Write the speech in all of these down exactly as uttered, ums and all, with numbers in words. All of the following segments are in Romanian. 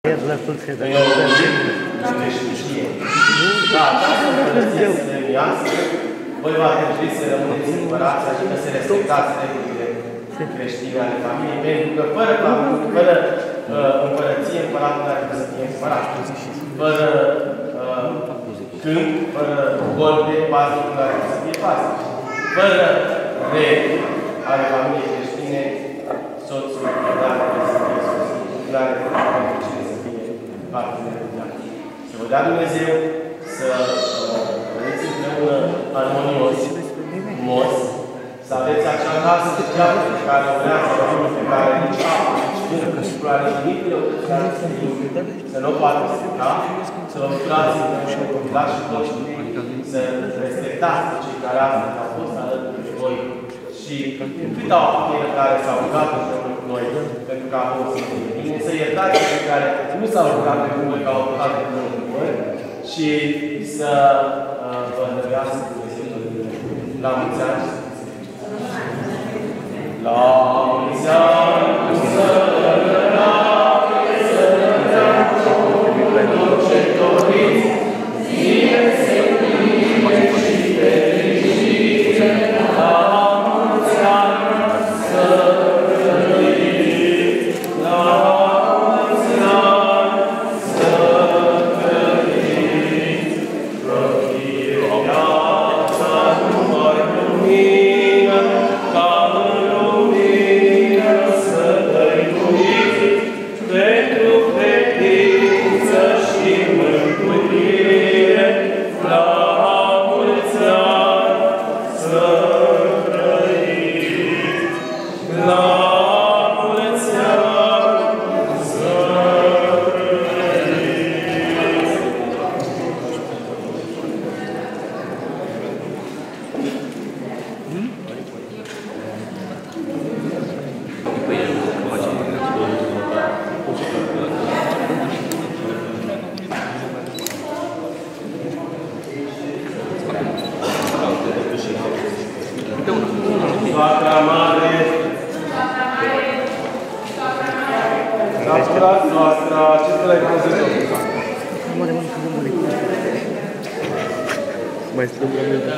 Da, această împărăție slăvioasă, voi va trebui să rămâneți împărați, adică să respectați regulile creștine ale familiei, pentru că fără, fără uh, împărăție, împăratul nu are cum să fie împărat. Fără uh, câmp, fără gol de paznic, nu are cum să fie paznic. Fără reguli ale familiei creștine, soțul nu are cum să fie soțul, nu are cum să fie partenerul de viață. Să vă dea Dumnezeu să vedeți uh, împreună armonios, frumos, să aveți acea casă de viață pe care o vrea să vă pe care nici apă, nici vână, nici floare, nici lucrare să nu o poată strica, să vă bucurați împreună copilașii voștri, să respectați cei care astăzi au fost alături de voi și cât au apă care s-au rugat împreună cu noi pentru că a fost să fie bine, să iertați cei care nu s-au rugat pentru voi, că au rugat împreună cu voi și să uh, vă dărească Dumnezeu la mulți ani. La mulți ani, să rămânați, să rămânați, tot ce doriți, zile se pline și fericire, la mulți ani, să trăiți, la mulți ani, să trăiți, răchie viața numai lumină, ca în lumină să dăinuiți, pentru credință și mântuire, la mulți ani să trăiți, la mulți ani să Soacra mare, natura noastră, acesta e conținut. Mai strâng la mine.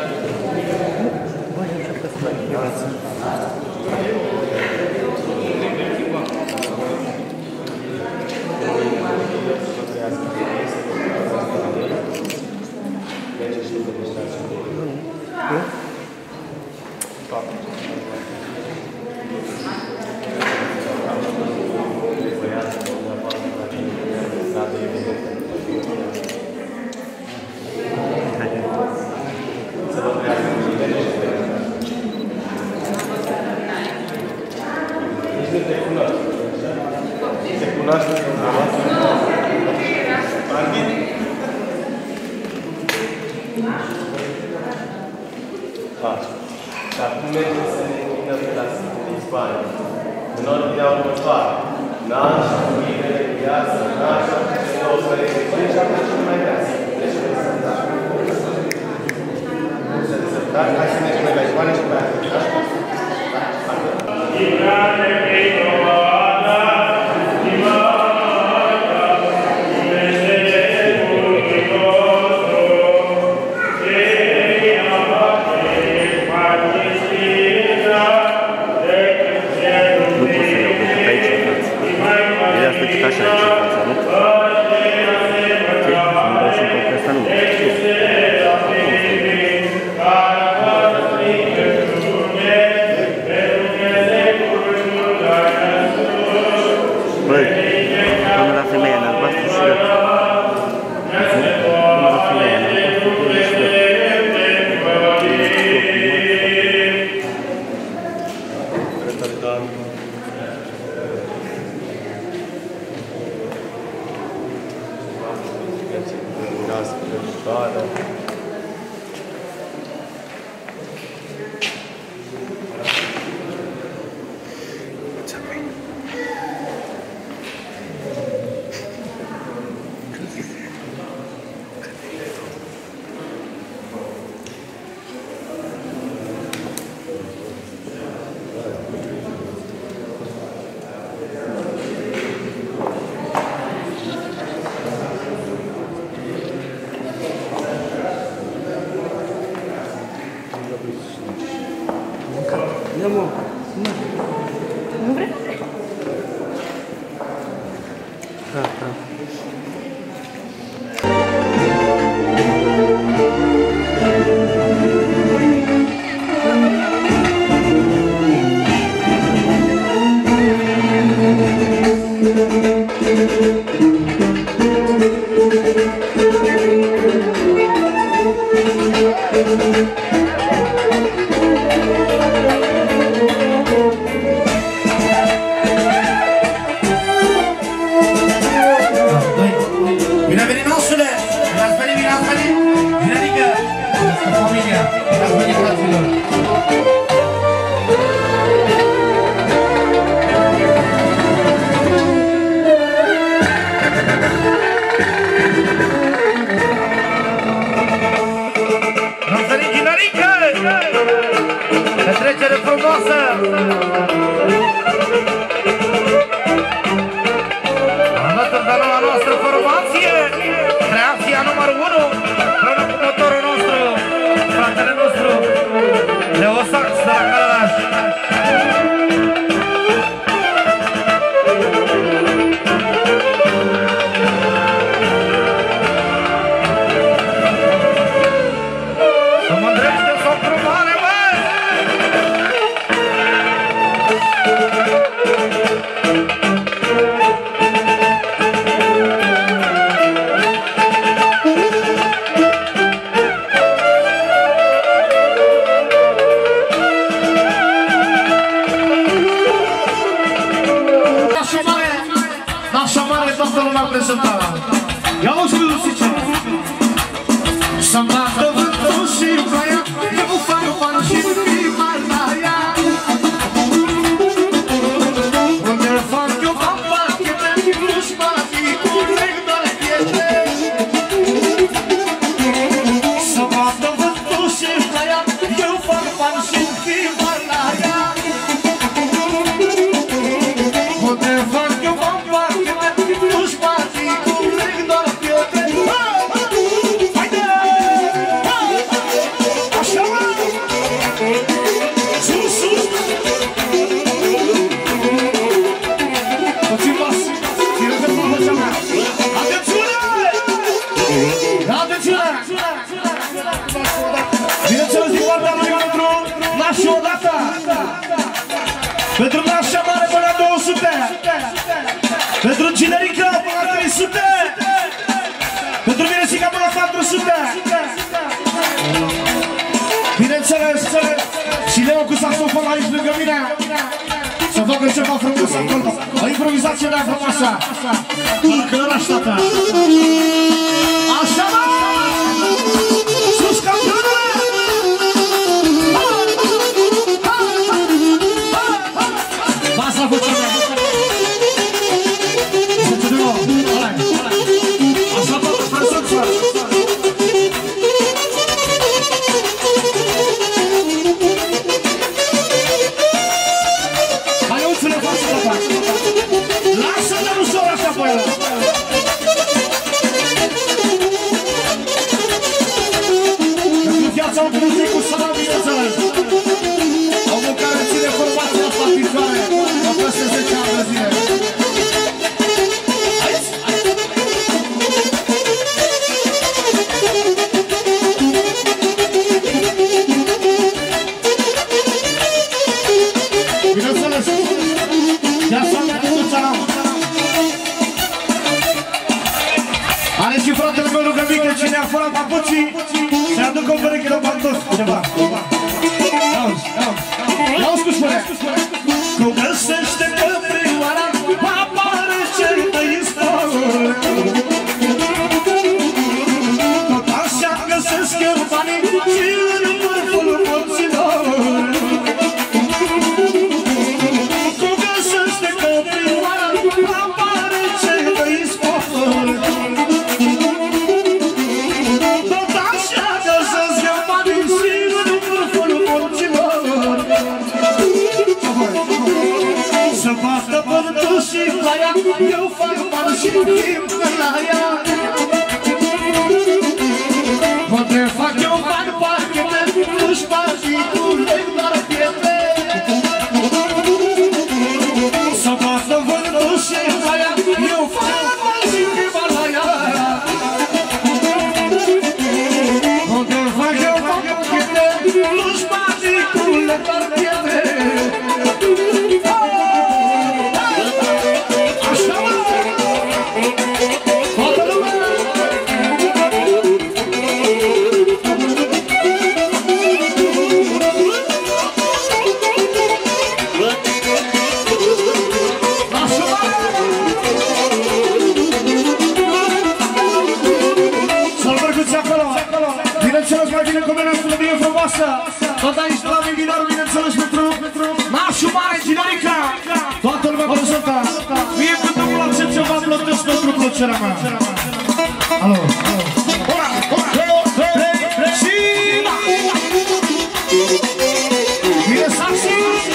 Și acum mergem să ne închinăm pe la Sfântele Ispane. În ordinea următoare. Nașa, iubire, viață, nașa, și nouă să recunoaște și apoi cel mai vrea. Deci, să dați. Hai să mergem la Ispane și pe aia. Așa, Nu vrei? Da, da. Pentru nașa mare până la două sute. Pentru Ginerica până la trei sute. Pentru Mirețica până la patru sute. Bineînțeles, și Leo cu saxofon aici lângă mine. Să facă ceva frumos acolo. O improvizație de-a frumoasă. Încă ăla ștata. Așa, mă! Sus, campionule! Vas la fucina! Să-ți de nou! Ăla-i! Așa, toată prezența! Hai, uțule, față la față! Lasă-te ușor așa pe el! Pentru viața un muzic cu sala, bineînțeles! Omul care ține formația asta în picioare, la peste zece ani de zile. Bineînțeles, ia să mea cu țara. Are și fratele meu lângă mică, cine a furat papucii, să-i aducă o pereche de pantofi, ceva. Auzi, auzi. Auzi cum spune. Cum găsește căprioara, apare cel de istorie. Tot așa găsesc eu banii și în vârful morților. Cum găsește căprioara, apare cel de istorie. Tot așa găsesc eu banii și în vârful morților. Să bată vântul și ploaia, eu fac bani și timp la ea. Unde fac eu bani, parchete, nu-și bani și cu leg doar pierde. zile doar pietre. Așa mă! Toată lumea! Bineînțeles, mai bine cu mine, melodie frumoasă. Tot aici de la Minghinor, bineînțeles, pentru nașul mare, Ginerica. Toată lumea prezentă. Mie când nu mă accept ceva, plătesc pentru plăcerea mea. Alo, alo. Ora, ora, două, trei, și da! Bine, Saxi!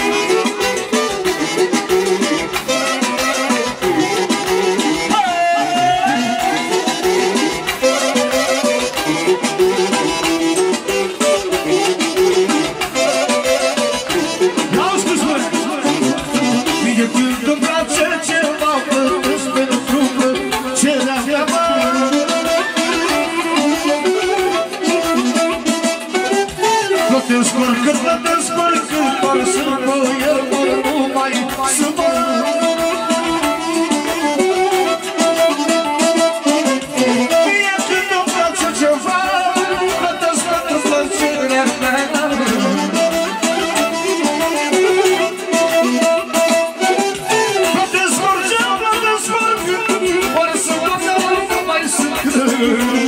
Cât mă descurc, doar să mă iert, doar numai să mă. Mie când îmi place ceva, mă descurc plăcerea mea. Mă descurc, mă descurc, ori să mă dau, nu mai să crâng.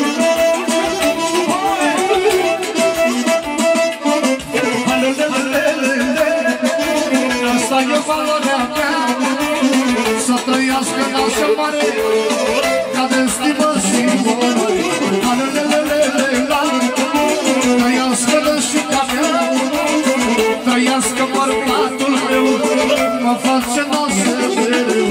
E valoarea mea, să trăiască nașa mare, ca de stimă și mori. Alelelelelelea, trăiască nașica mea, trăiască bărbatul meu, mă face nașa mereu.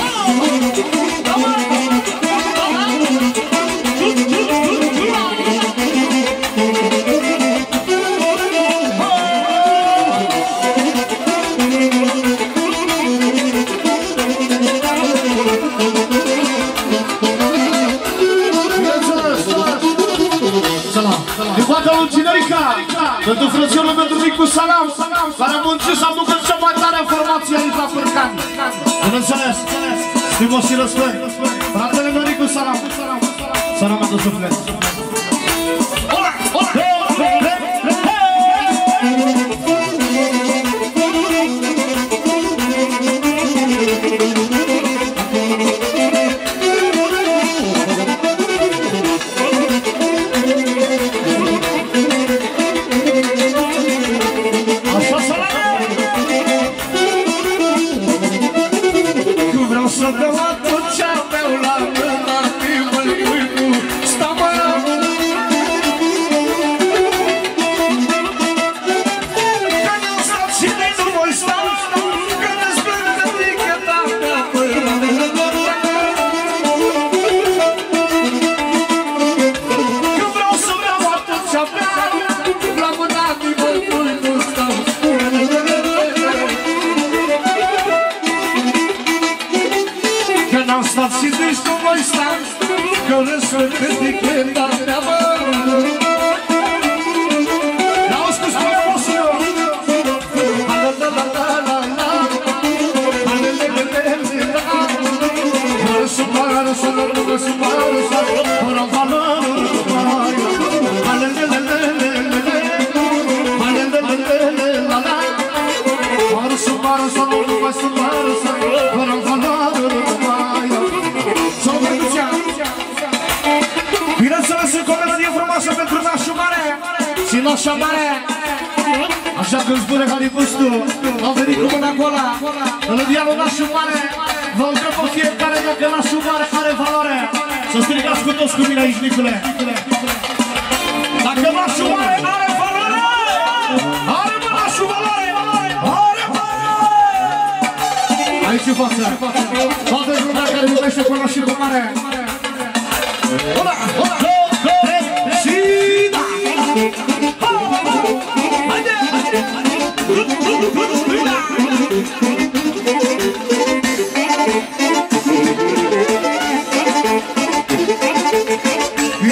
Pentru frățiorul pentru Micu Salam, care a muncit să aducă cea mai tare formație aici la Fârcan. Bineînțeles, stimos și răspări, fratele meu Micu Salam, Salam de suflet. Ora, ora, Nașa mare, așa când spune Halibustul, au venit cu mâna gola, melodia lui Nașul mare, vă întrebă fiecare dacă Nașul mare are valoare. Să strigați cu toți cu mine aici, Nicule. Dacă Nașul mare are valoare, are mă Nașul valoare, are valoare! Aici în față, toată lumea care iubește cu Nașul mare. Hola, hola, și da! Haide!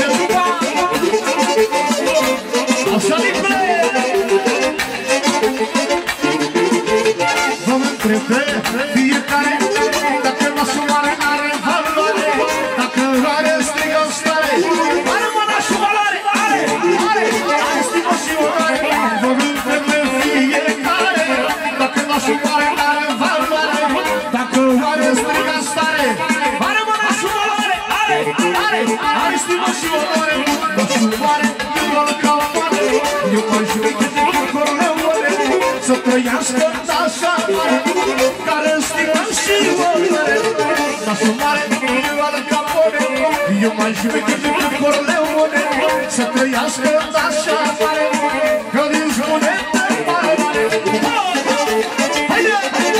Așa, Nicule! mai jumătate de corleone, să trăiască așa mare, care stigă și oare. Nașul mare, Ioana Capone, eu mai jumătate de corleone, să trăiască așa mare, că din spune mare, mare. Haide!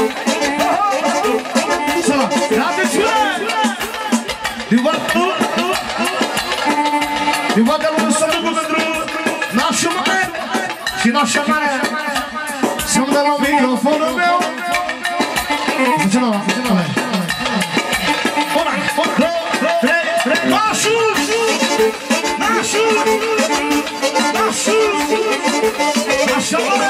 Să, atențiune! Din partea din partea lui Sănătul pentru nașul mare și nașa mare. Să-mi dă la microfonul meu. Zice la, zice la mea. Una, una, două, trei, trei. Nașul! Nașul! Nașul! Nașa mare!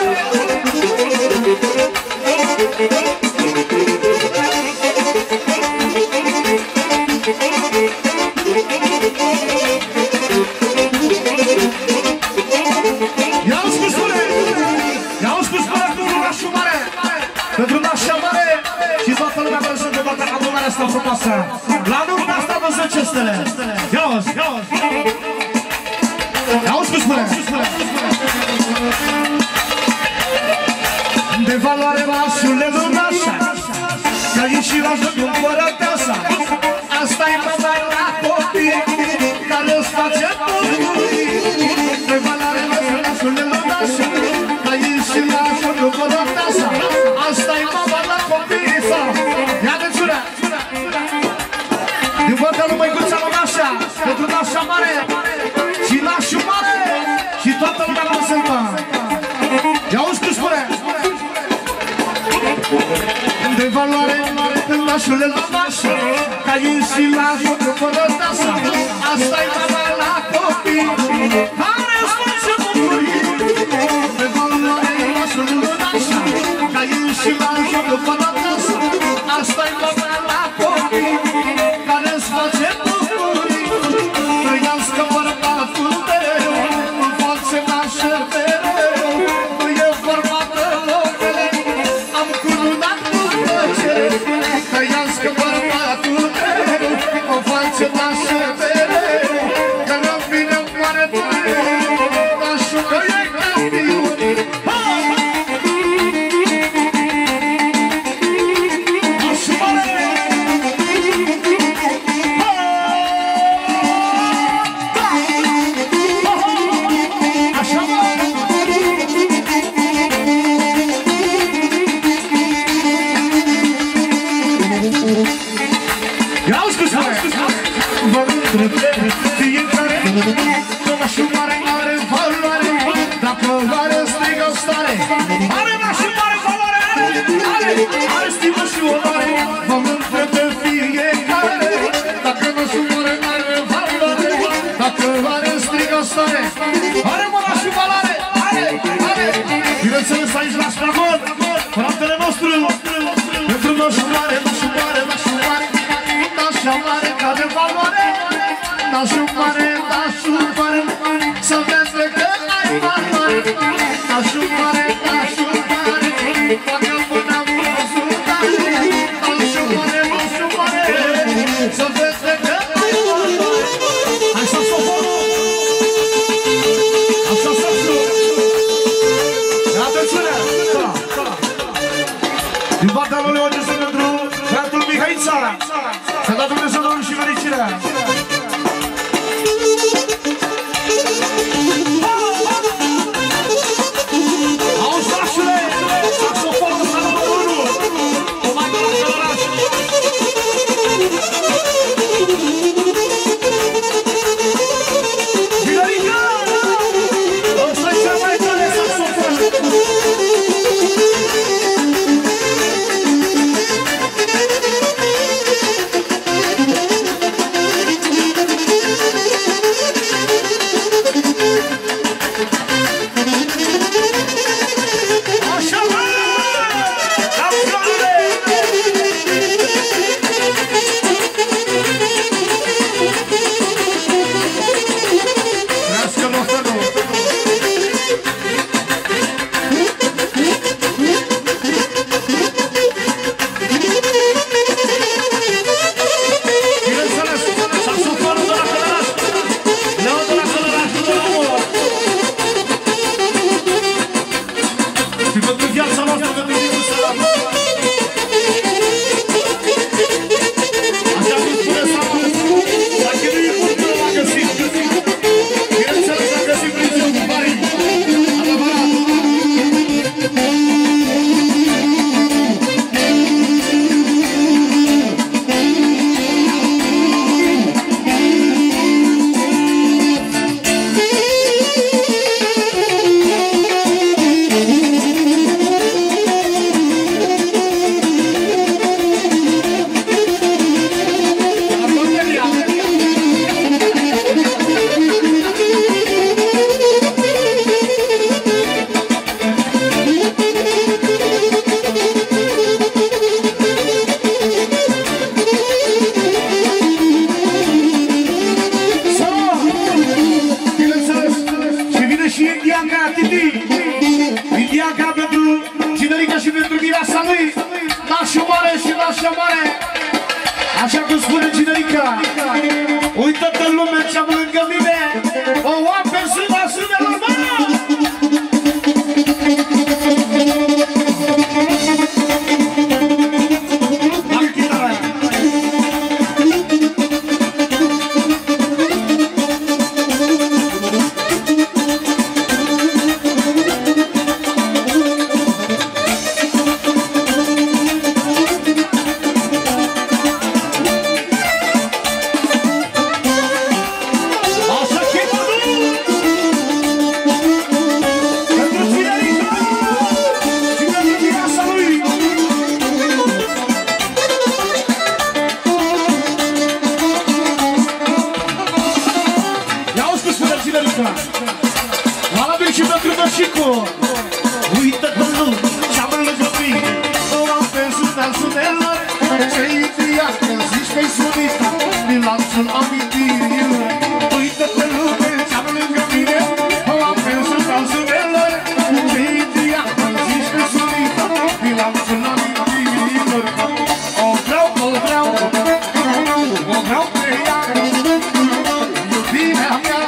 Ia-o spus spune! Ia-o spus spune pentru nașul mare! Pentru nașa mare! Și toată lumea prezentă toată adunarea asta frumoasă! La nunta asta văzut ce stele! Ia-o-ți! Ia-o-ți! Ia-o spus spune! De valoare nașule lui nașa, că aici și la joc împărăteasa. Asta-i mama la copii, care îți face bucurii. De valoare nașule lui nașa, că aici și la joc împărăteasa. Asta-i mama la copii. Ia atențiune! Din partea lui Măicuța la nașa, pentru nașa mare și nașul mare și toată lumea la prezentă. Ia-auzi cum spune! De valoare în nașule la nașa, ca ei și la joc fără tasă. Asta-i mama la copii, care îți face bucurii. De valoare în nașule la nașa, ca ei și la joc fără tasă. Asta-i mama la copii, care îți face bucurii. Trăiască bărbatul tău, în față nașă mereu. Nu e vorba de locele, am cununat cu plăcere. Trăiască bărbatul tău, în față nașă mereu. Că nu vine mare tău, nașul că e castiu. Nașul mare! Ia-auzi cum spune! Vă întrebe fiecare, că nașul mare are valoare. Dacă are strigă stare, are nașul mare valoare, are, are, are stimă și onoare. Vă întrebe fiecare, dacă nașul mare are valoare. Dacă are strigă stare, are mă nașul valoare, are, are. Bineînțeles aici la Stragon, fratele nostru, pentru nașul mare, nașul mare, nașul mare. Nașa mare ca de valoare, nașul mare, nașul mare, să vezi că ai valoare. Nașul mare, nașul mare, facă până văzut tare. Nașul mare, nașul mare, să vezi că ai valoare. Hai să sofonul, așa să fiu. Atențiune, da, da. Din partea lui Odise pentru fratul Mihaița. Să dă Dumnezeu Domnul și fericirea! Auzi, nașule! Saxofonul să numărul unu! O mai dă la călăraș! Vigărică! Ăsta-i cel mai tare saxofon! Chico, uită-te în lume, ce-am lângă mine. O am pensut al sudelor, ce-i tria când zici că-i sunita, din lanțul amintirilor. Uită-te în lume, ce-am lângă mine. O am pensut al sudelor, ce-i tria când zici că-i sunita, din lanțul amintirilor. O vreau, o vreau, o vreau pe ea, iubirea mea.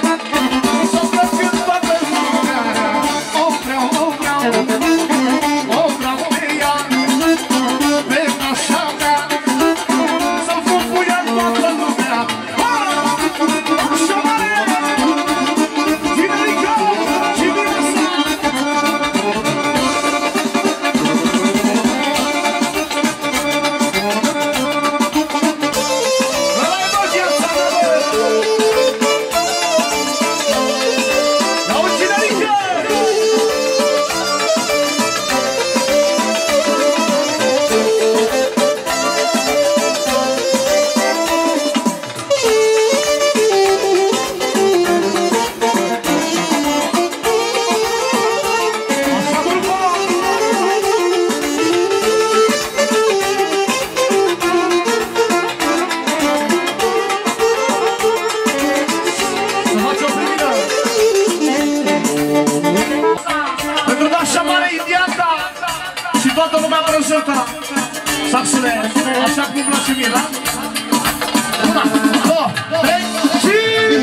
Saxule, așa cum îmi place mie, da? Una, două, trei și...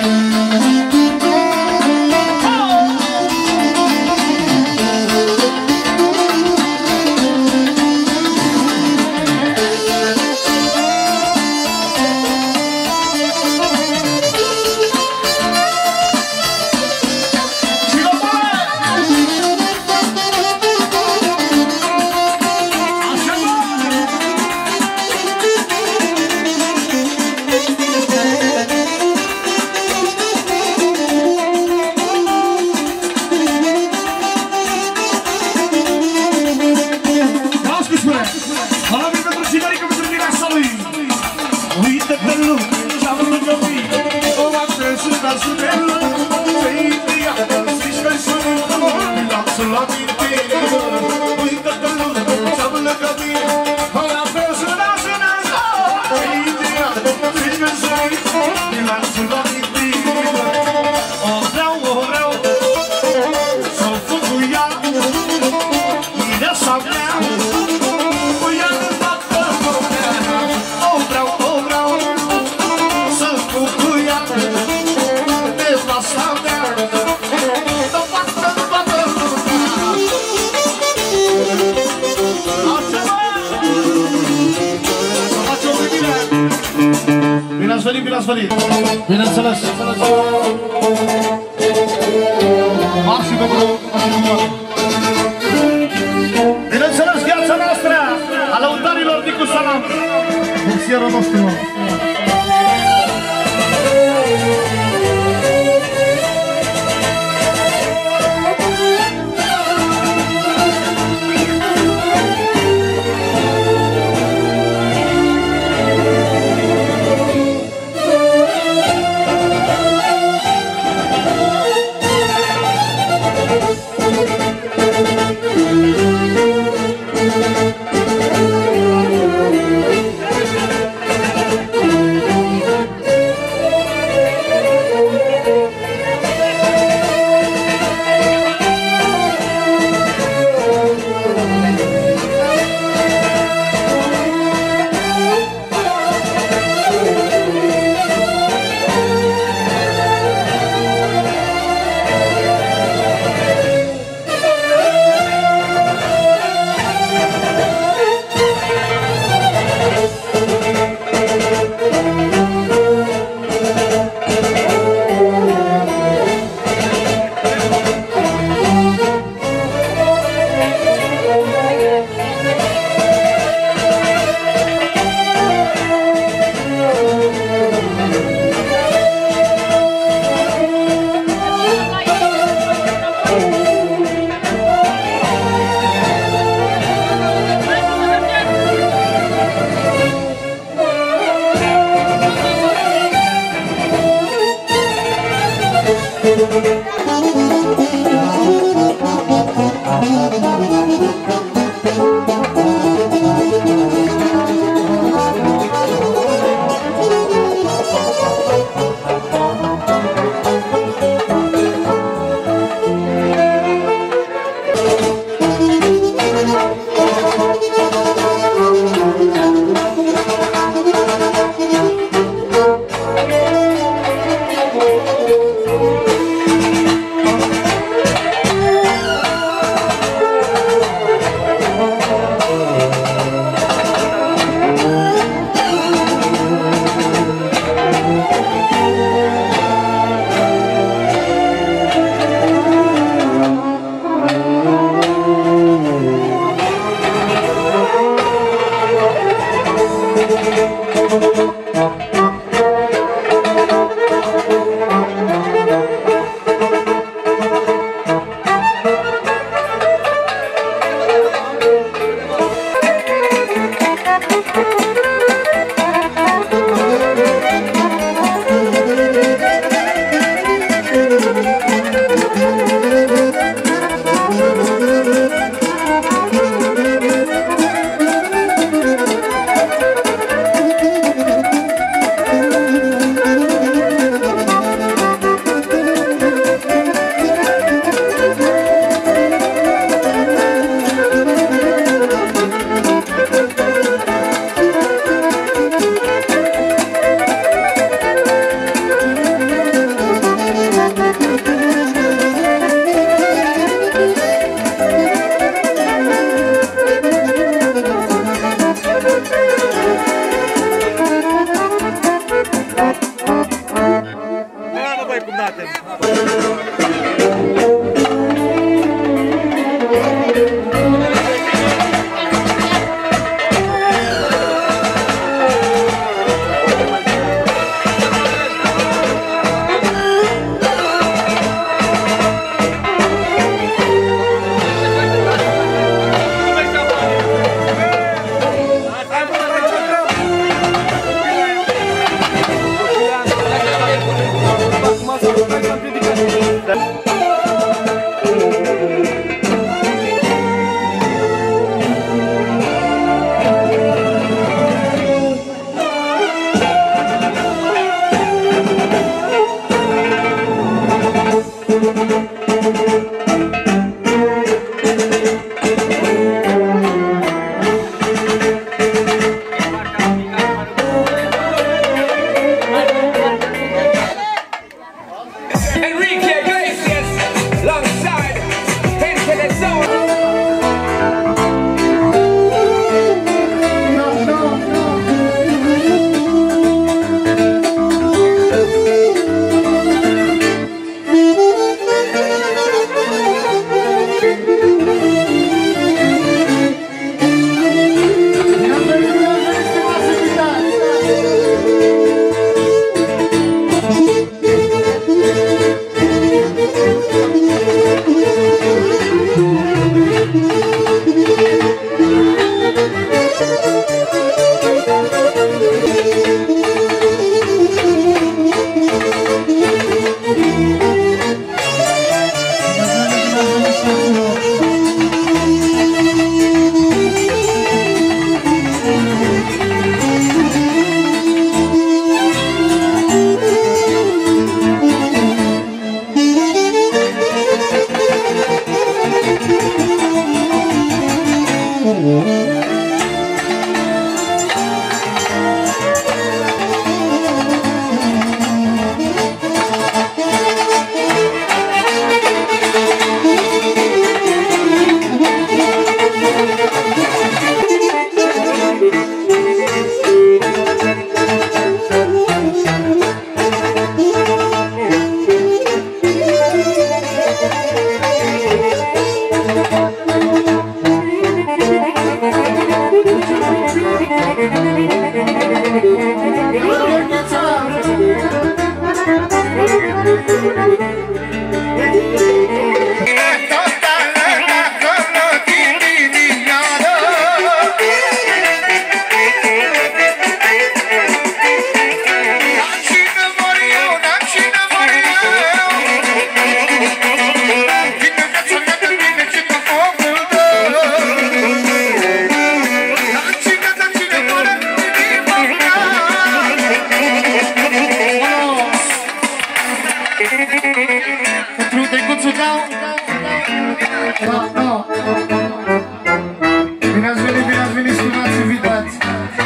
Bine ați venit, bine ați venit! Bineînțeles! Marș și pentru bineînțeles, viața noastră a lăutarilor Nicu Salam! Bursierul nostru! Bine ați venit, bine ați venit, stimați invitați!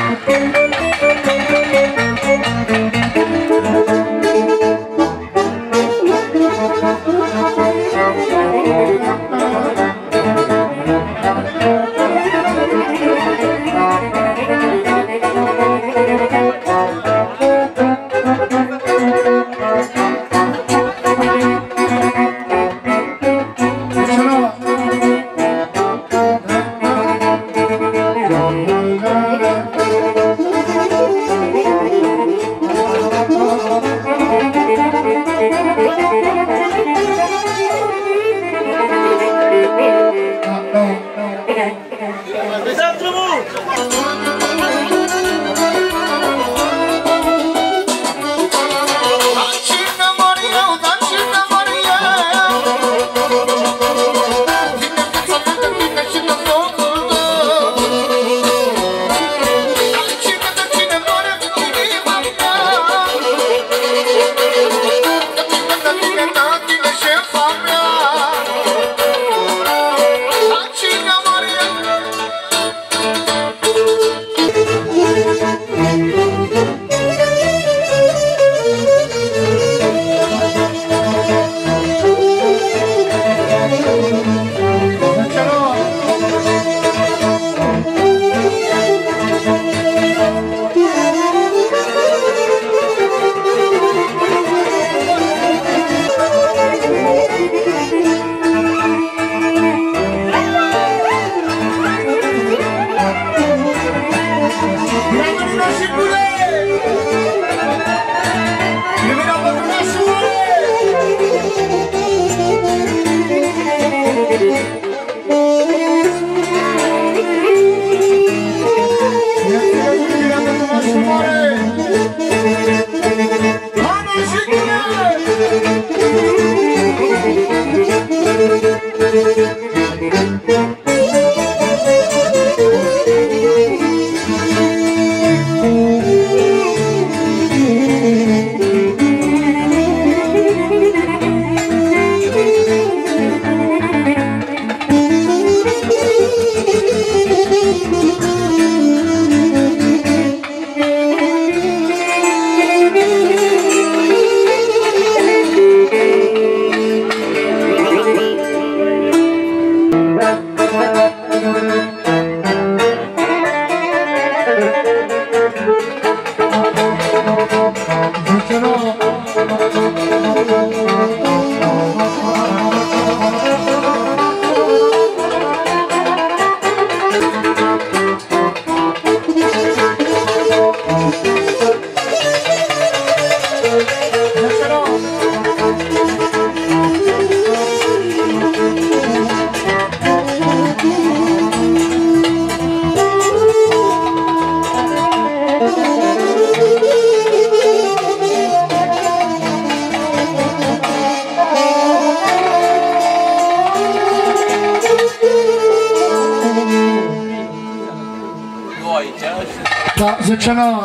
Da, Zecena.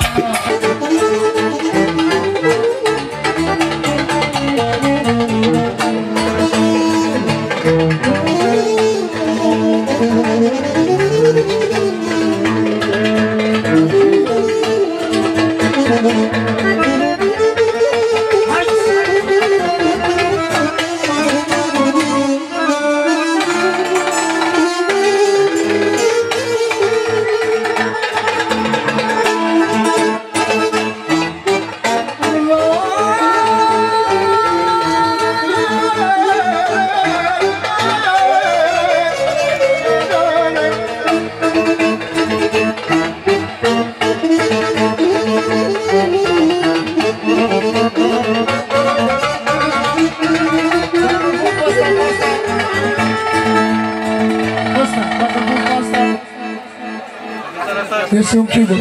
Esse é um kibo.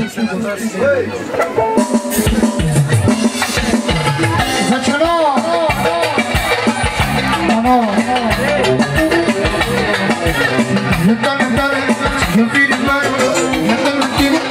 Zaczynamy! Ano! Witamy dalej, zrobili mają, witamy kibo.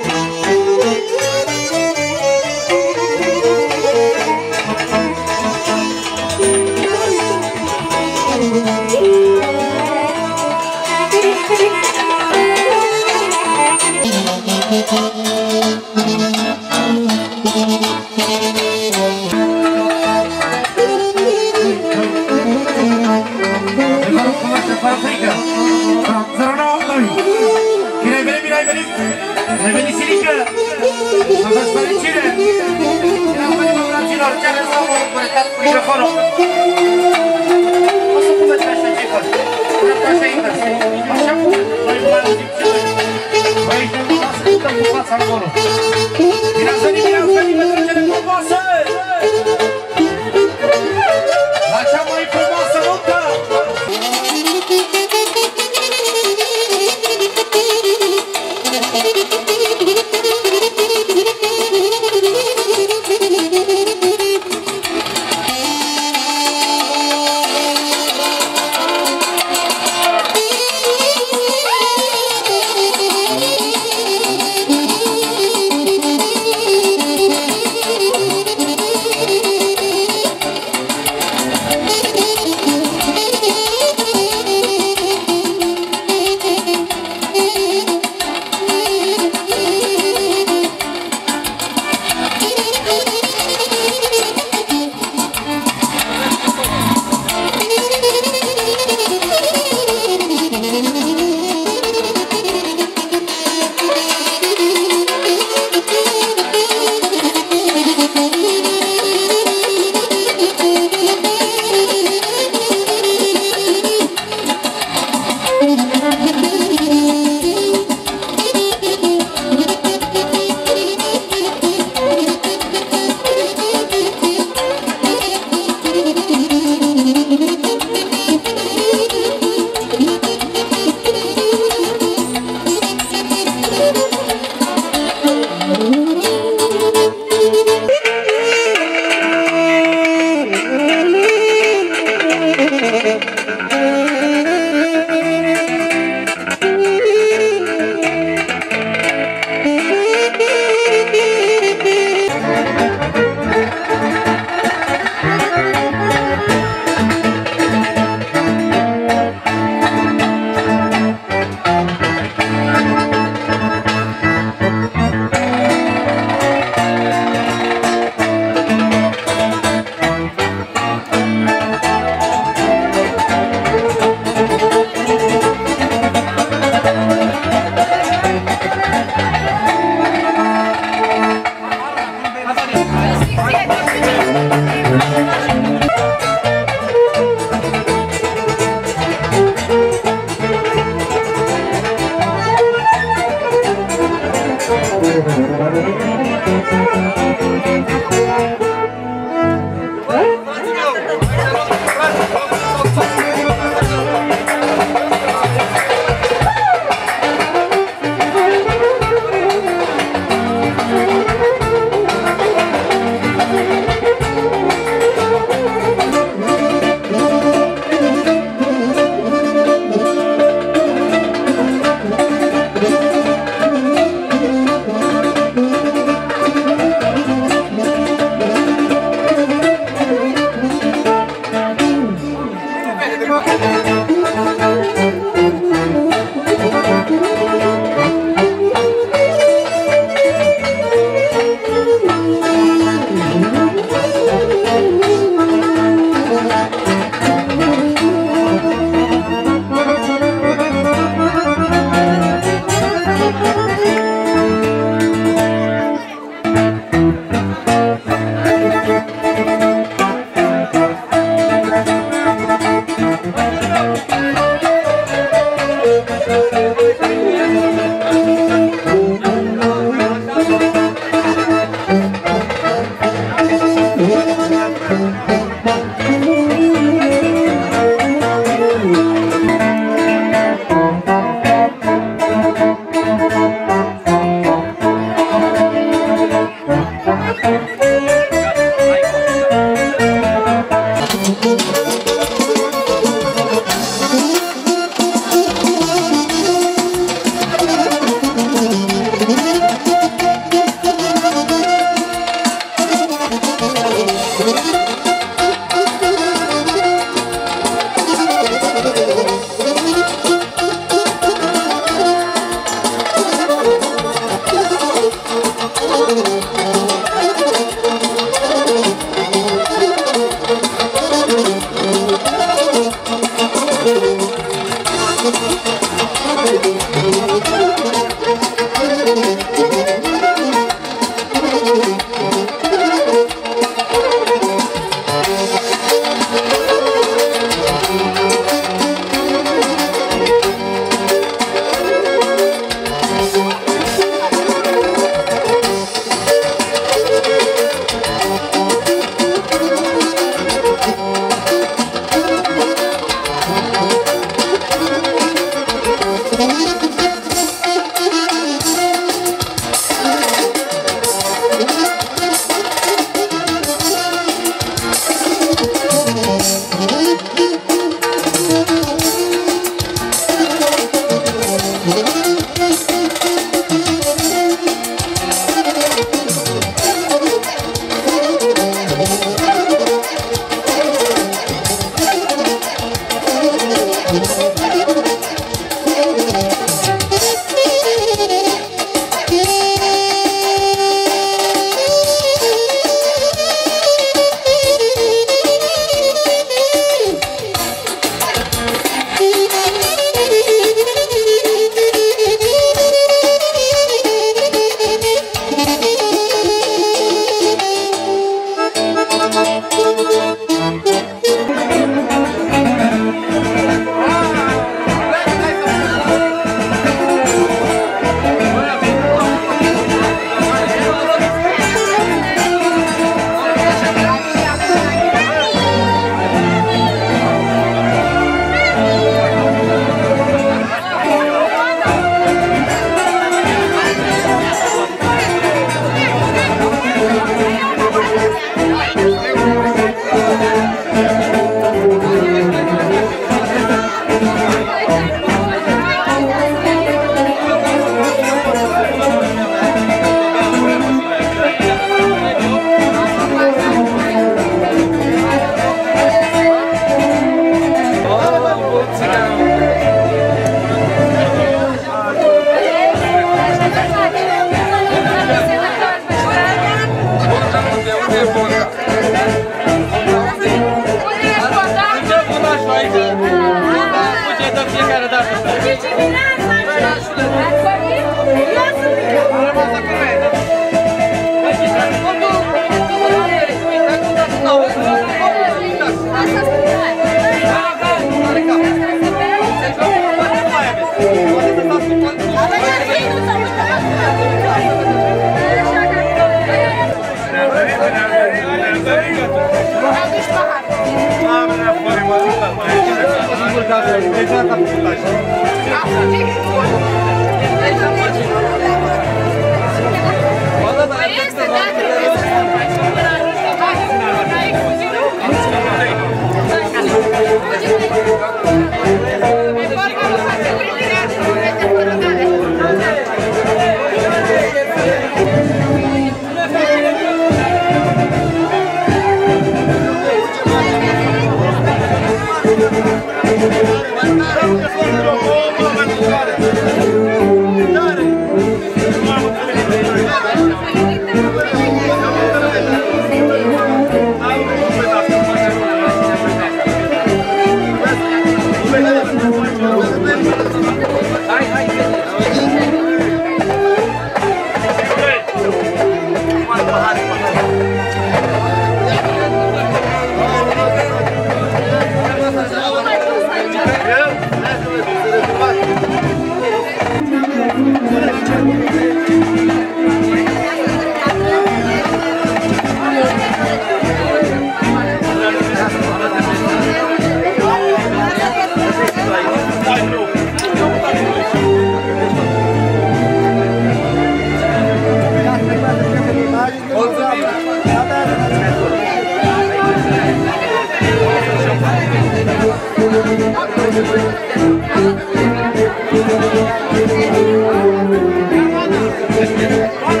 Thank you.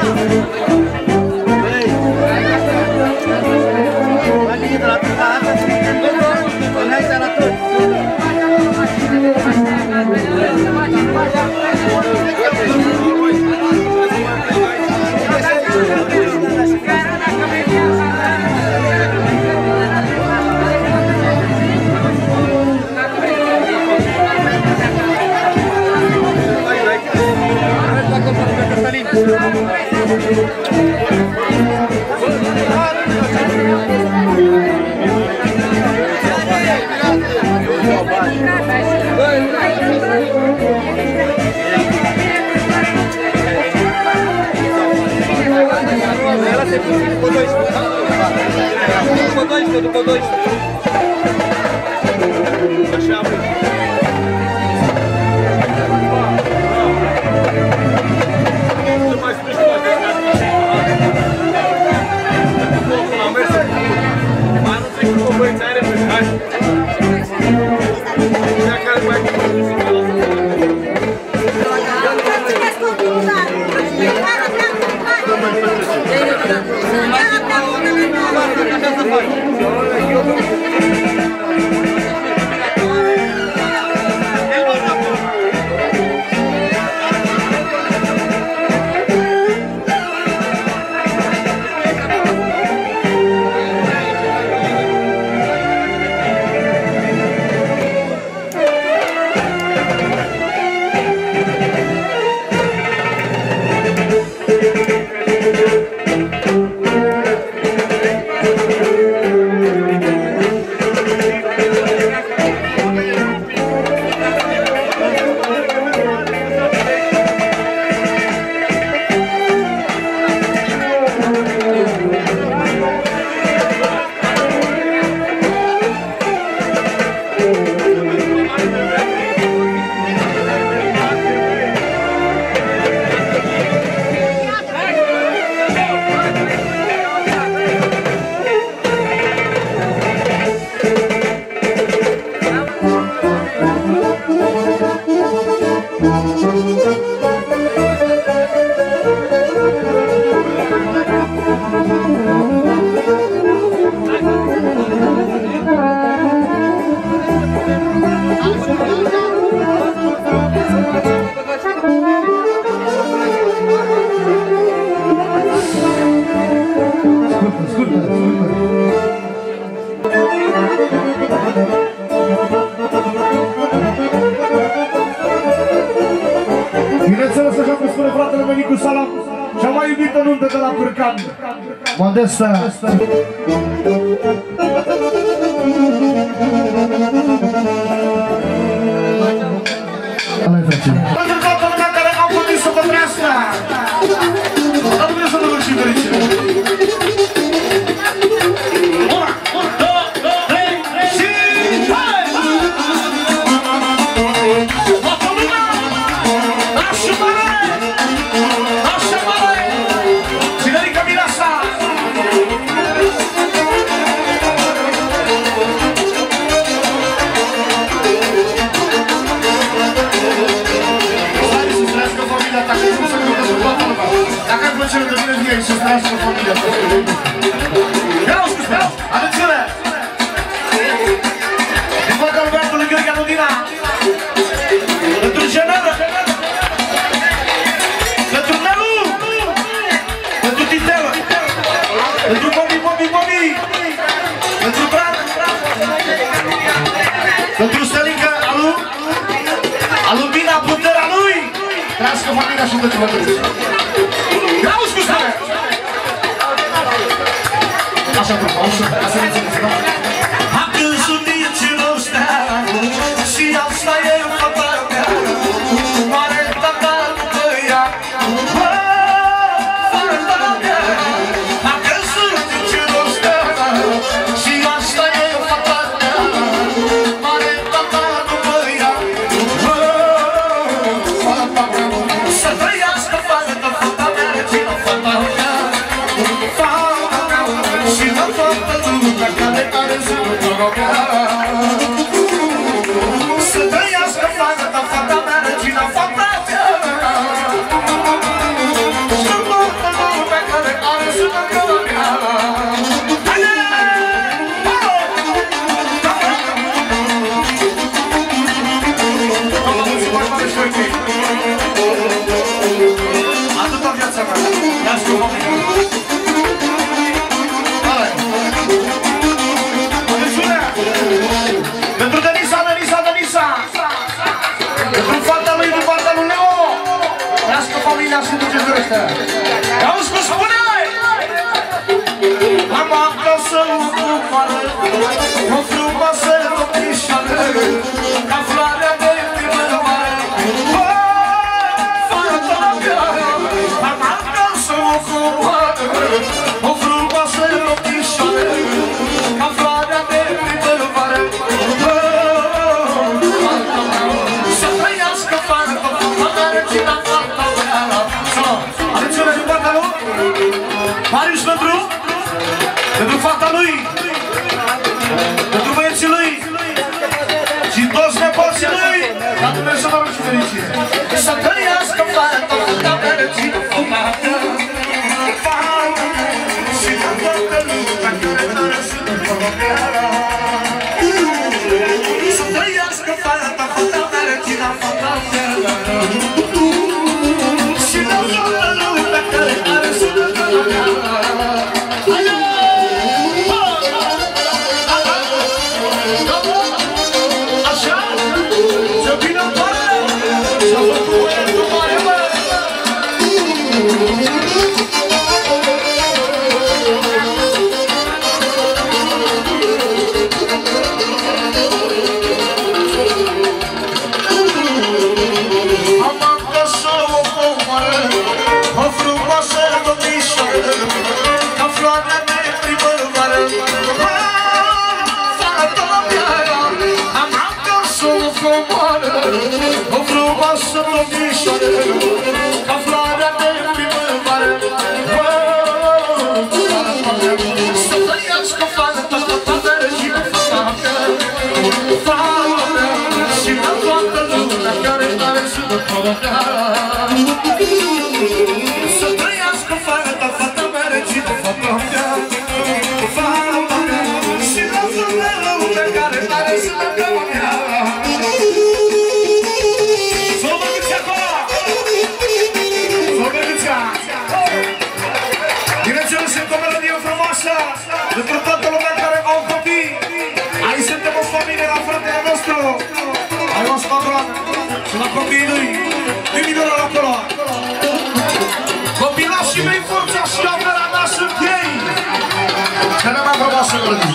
După doisprezece, după doisprezece. Așa, bă. Nu mai spui și poate să am mers în cuvânt. Mă anunță că cu băieți are pe hai. Ia care mai cu băieți să mă lasă. Bineînțeles, așa cum spune fratele meu Nicu Salam, cea mai iubită nuntă de la Cârcan, Modesta. Pentru toată lumea care m-au putut să vă trească, dar nu vreau să vă văd și fericire. Dacă ai plăcere de mine, vine și să-ți cu familia ta. Ia-o scus, ia-o! Atențiune! Din partea lui băiatului Gheorghe Anudina, pentru Generă, pentru Nelu, pentru Titelă, pentru Bobi, Bobi, Bobi, pentru Brad, pentru Stelica, alu, alu Bina, puterea lui! Trăiască familia și pentru mătăți. N-auzi cu stare! Așa, bă, așa, așa ne țineți, da? Am căzut din ăștia și asta e fata mea. Mare tata după ea, fata mea. Am căzut din ăștia și asta e fata mea. Mare tata după ea, fata mea. Să trăiască fata ta, fata mea, regină fata mea. Fata mea și la toată lumea care are zilul drogea. Să trăiască fata ta, fata mea, regină fata mea. Și la toată lumea care are zilul drogea. Haide! Atâta viața mea, ia-ți-o oamenii. Hai! Atențiune! Auzi cum spune? Am acasă o cumară, o frumoasă domnișoară, ca floarea de primăvară. Fata mea, am acasă o cumară, o frumoasă domnișoară, ca floarea de primăvară. Să trăiască fata, fata regina, fata mea. Atențiune din partea lui Marius pentru pentru fata lui, pentru băieții lui și toți nepoții lui. La Dumnezeu vă și fericire. Să trăiască fata, fata mea rețină fumată, fata și la toată lumea care n-are să fumea. Să trăiască fata, fata mea rețină fumată, și la toată lumea care n-are să fumea. O frumoasă domnișoară, ca floarea de primăvară. Să trăiască fata, fata regina, fata mea, fata mea, și la toată lumea care n-are să fumea. Să trăiască fata, fata mea regina, fata mea, fata mea, și la toată lumea care n-are să fumea. Pentru toată lumea care au copii, aici suntem o familie la fratele nostru. Ai o spatulă și la copiii lui. Veniți-vă acolo. Copilașii mei, forța și averea mea sunt ei. Cea mai frumoasă grădină.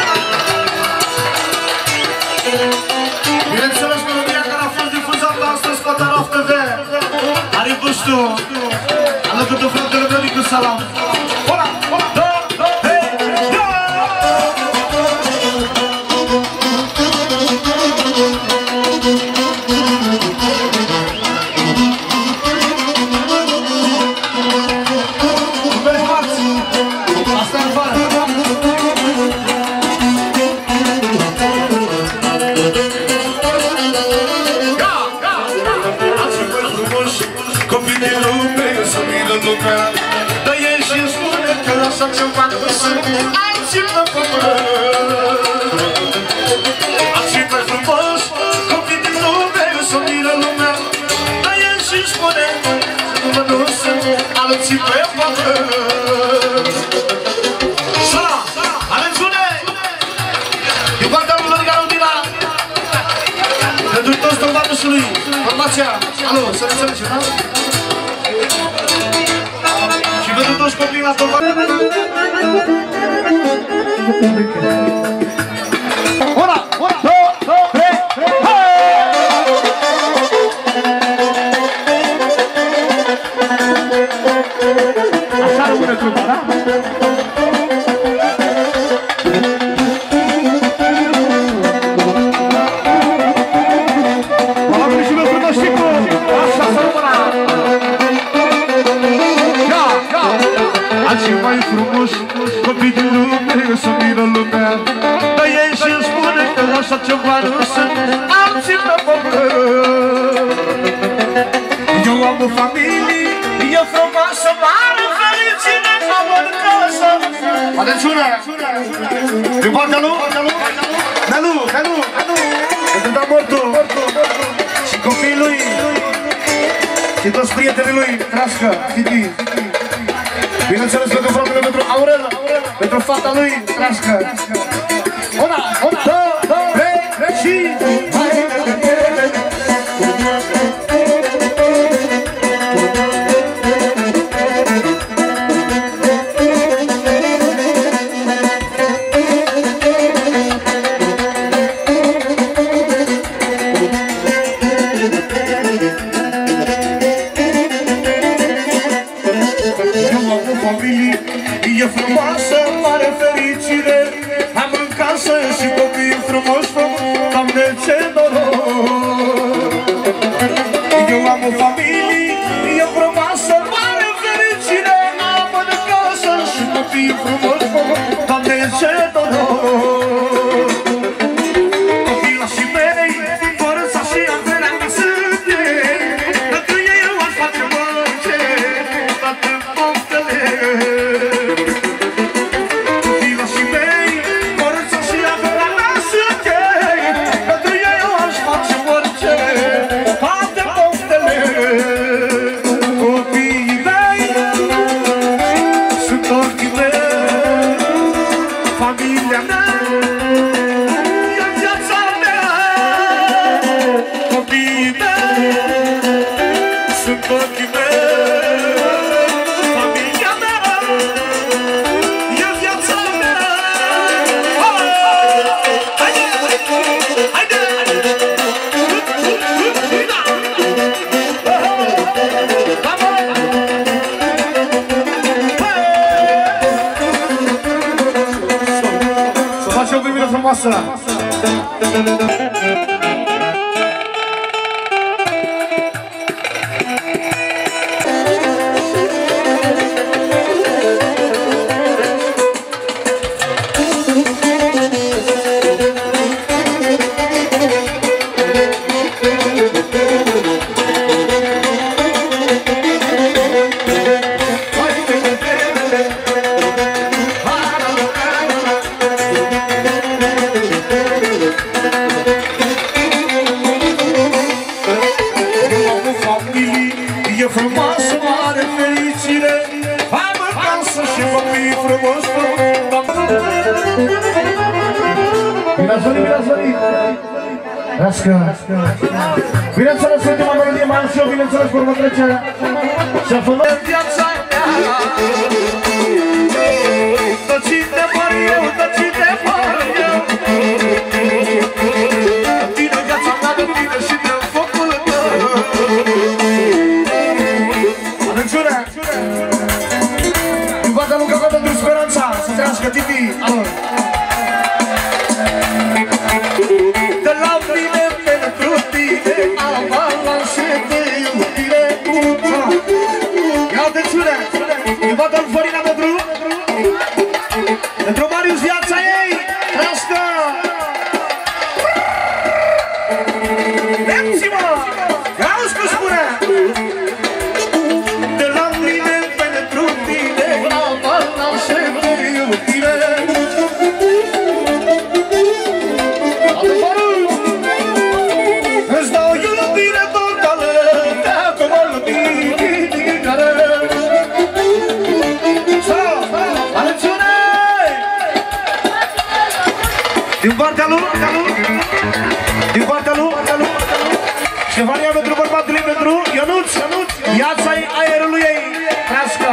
Bineînțeles, melodia care a fost difuzată astăzi pe Taraf T V are gustul alături de fratele meu Nicu Salam. Hola, hola, da! Dar ei și-mi spune că lasă ceva nu sunt alții pe pământ. Alții mai frumos, copii din lume, să miră lumea. Dar ei și-mi spune că nu sunt alții pe pământ. Sala, atențiune! Din partea lui Lăriga Rudina, pentru toți tăubatusului, formația, alo, să ne înțelegem, da? Pentru toți copiii la toată. Una, una, două, două, trei, așa rămâne trupa, da? Alții mai frumoși, copii din lume, să miră lumea. Dar ei și-mi spune că așa ceva nu sunt alții pe pământ. Eu am o familie, e frumoasă, mare, fericire, am o casă. Atențiune! Din partea lui? Nelu, Nelu, Nelu! Pentru da mortul și copiii lui și toți prietenii lui, Trașcă, Titi. Bineînțeles pentru fratele, pentru Aurel, pentru fata lui, Trașcă. Una, una, două, două, trei, trei și... Eu am o familie, e frumoasă, mare fericire. Am în casă și copii frumoși, Doamne, ce noroc. Eu am o familie, e frumoasă, mare fericire. Am în casă și copii frumoși, Doamne, ce noroc. Copilașii mei, forța și averea mea sunt ei. Pentru ei eu aș face orice, toate poftele. Copilașii mei, forța și averea mea sunt ei. Pentru ei eu aș face orice, toate poftele. Copiii mei sunt ochii mei, familia mea. Ochii mei, familia mea, e viața mea. Haide, haide, să facem o primire frumoasă. E frumoasă, mare fericire. Am în casă și copii frumoși. Bine ați venit, bine ați venit. Rască. Bineînțeles, ultima melodie mai am și eu, bineînțeles, cu urmă trecerea. Și-a făcut în viața mea. Tot ce te par eu, tot ce te par eu. Tine viața mea de tine și de focul tău. Atențiune! Din partea lui Caca pentru Speranța, să trăiască Titi! De la mine pentru tine, am avansat de iubire. Ia atențiune! Din partea lui Florina pentru pentru Marius, viața ei! Trăiască! Lepți-mă! Ia-uzi cum spune! Din partea lui, din partea lui, Ștefania pentru bărbatul ei, pentru Ionuț, viața-i aerului ei, trească!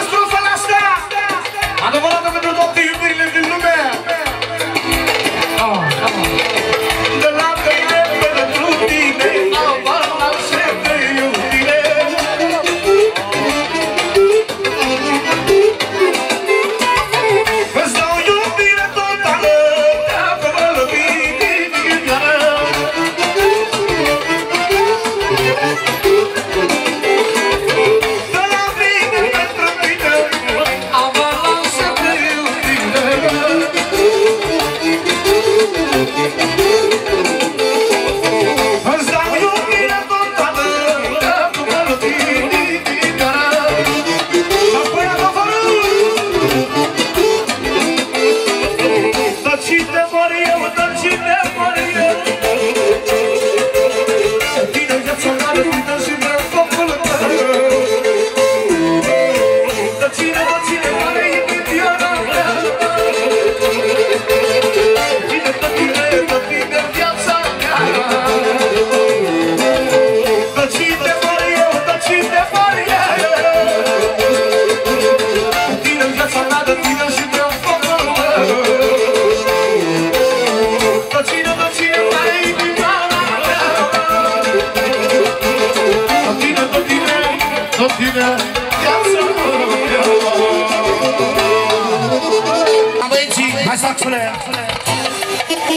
Adevărată pentru toate iubirile din lume!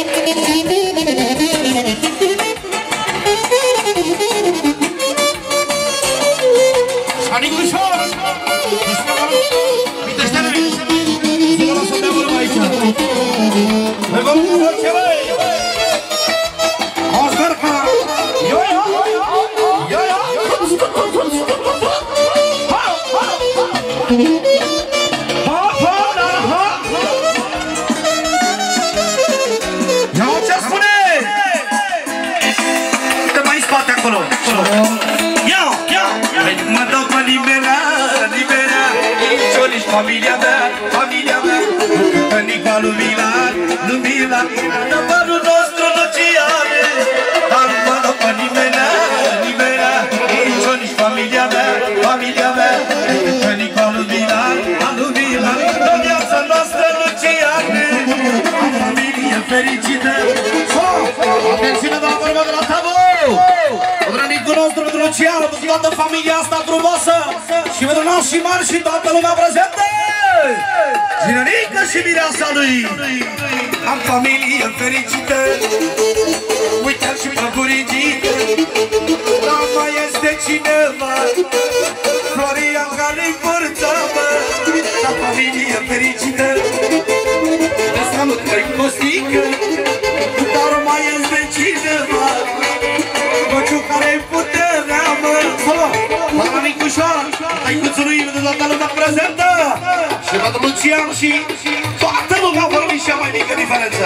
Familia mea, familia mea, Nica lumina, lumina, Năvarul nostru luciane, Alma nu pe nimeni, nimeni, Nici o nici familia mea, familia mea, Nica lumina, lumina, În viața noastră luciane, Familie fericită. Atențiune, doamna vorbă de la tabou! Drănicul nostru pentru Luciano, pentru toată familia asta frumoasă și pentru nași și mari și toată lumea prezentă! Ginărică și mireasa lui! Am familie fericită, uite-l și pe burigică, dar mai este cineva, Florian care-i părțeamă, am familie fericită, ăsta nu trec costică, dar mai este cineva, Băciu care-i puterea, mă! Mama Nicușoara, tăicuțul lui de toată lumea prezentă! Și pentru Lucian și toată lumea vorbim cea mai mică diferență!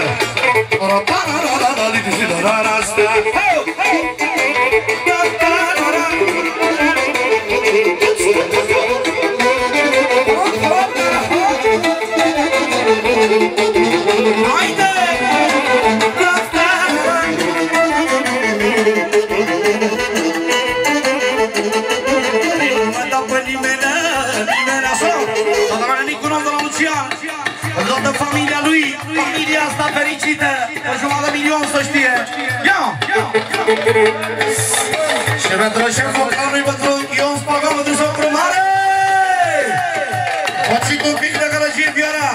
Haide! Toată familia lui, familia asta fericită, o jumătate de milion să știe. Ia! Și pentru șeful canului, pentru Ion Spaga, pentru socru mare! Poți cu un pic de gălăgie, Viora!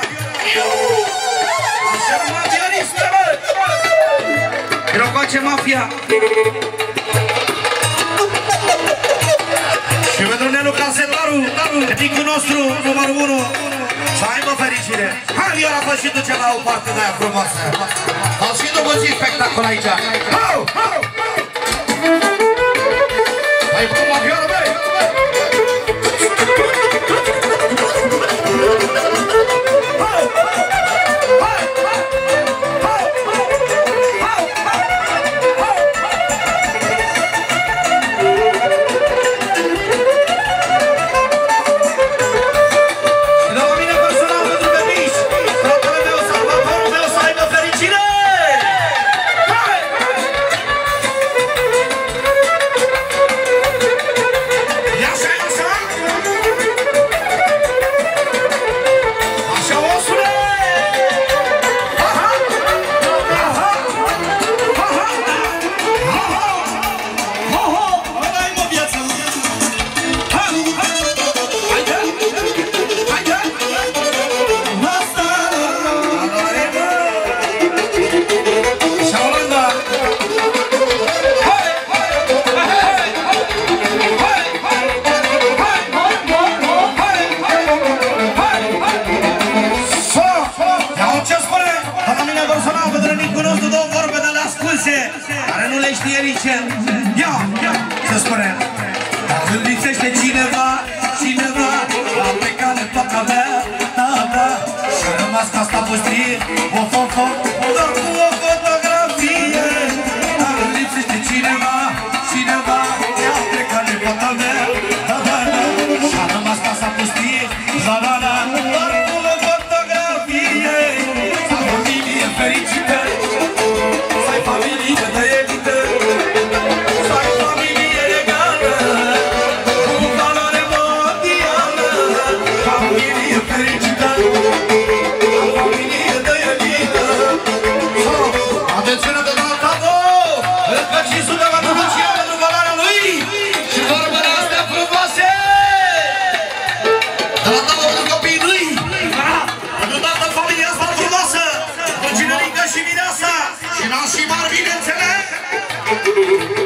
Așa mafionistă, bă! Irocoace mafia! Și pentru Nelu Casetaru, eticul nostru, numărul unu, să aibă fericire! Hai, Viora, fă și tu ceva o parte de aia frumoasă! Au și după zi spectacol aici! Hau! Hau! Hai, frumos, Viora, băi! Care nu le știe nici el. Ia, ia, să spune. Când lipsește cineva, cineva, a plecat de toată mea, da, da, și-a rămas ca asta pustrie, of, of, of, doar cu o fotografie. Când lipsește cineva, cineva, a plecat de toată mea, da, da, da, și-a rămas ca asta pustrie, da, da, da, doar cu o fotografie. Familie fericită, să-i familie de elită, să-i familie regală, cu valoare mondială. Familie fericită, familie de elită, și mireasa și nașii mari, bineînțeles.